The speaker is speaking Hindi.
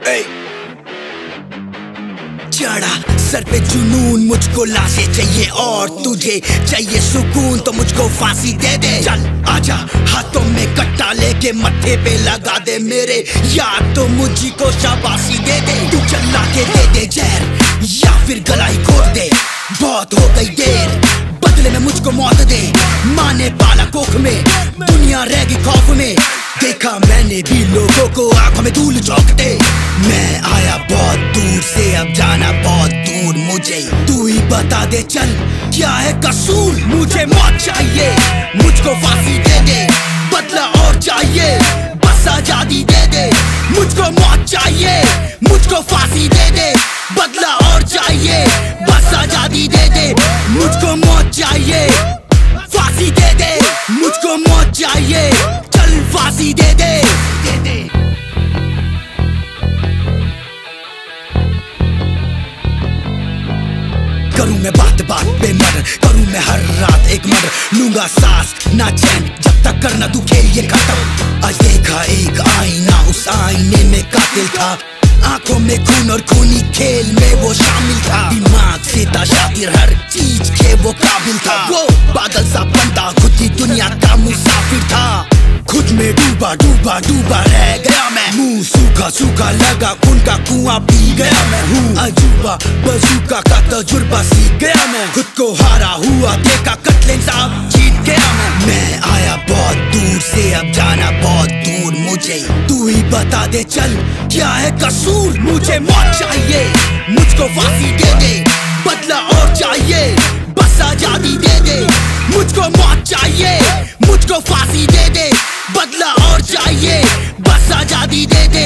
चढ़ा सर पे जुनून, मुझको लाशें चाहिए और तुझे चाहिए सुकून, तो मुझको फांसी दे दे। चल आजा, हाथों में कट्टा लेके मत्थे पे लगा दे मेरे, या तो मुझी को शाबाशी दे दे। तू चला के दे दे जहर या फिर गलाई खोद दे, बहुत हो गई देर, बदले में मुझको मौत दे। माने पाला कोख में, दुनिया रहेगी खौफ में, देखा मैंने भी लोगों को आंखों में धूल झोंकते। मैं आया बहुत दूर से, अब जाना बहुत दूर, मुझे तू ही बता दे चल क्या है कसूर। मुझे मौत चाहिए, मुझको फांसी दे दे, बदला और चाहिए, बस आजादी दे दे। मुझको मौत चाहिए, मुझको फांसी दे दे, बदला और चाहिए, बस आजादी दे दे। मुझको मौत चाहिए, फांसी दे दे, मुझको मौत चाहिए, चल फांसी दे दे। करूं मैं बात बात पे मर्डर, करूं मैं हर रात एक मर्डर, लूंगा सांस ना चैन जब तक करना तू खेल ये खत्म। आज देखा एक आईना, उस आईने में कातिल था, आंखों में खून और खूनी खेल में वो शामिल था। दिमाग से था शातिर, हर चीज के वो काबिल था, वो पागल सा बंदा खुद की दुनिया का मुसाफिर था। खुद में डूबा डूबा डूबा रह गया मैं, मुंह सूखा सूखा लगा, खून का कुआं पी गया मैं हूँ। अजूबा बजूका का तजुर्बा सीख गया मैं, खुद को हारा हुआ देखा, कत्ले साहब जीत गया मैं आया बहुत दूर से, अब जाना बहुत दूर, मुझे तू ही बता दे चल क्या है कसूर। मुझे मौत चाहिए, मुझको फांसी दे दे, बदला और चाहिए, बस आजादी दे दे। मुझको मौत चाहिए, मुझको फांसी दे दे, बदला और चाहिए, बस आजादी दे दे।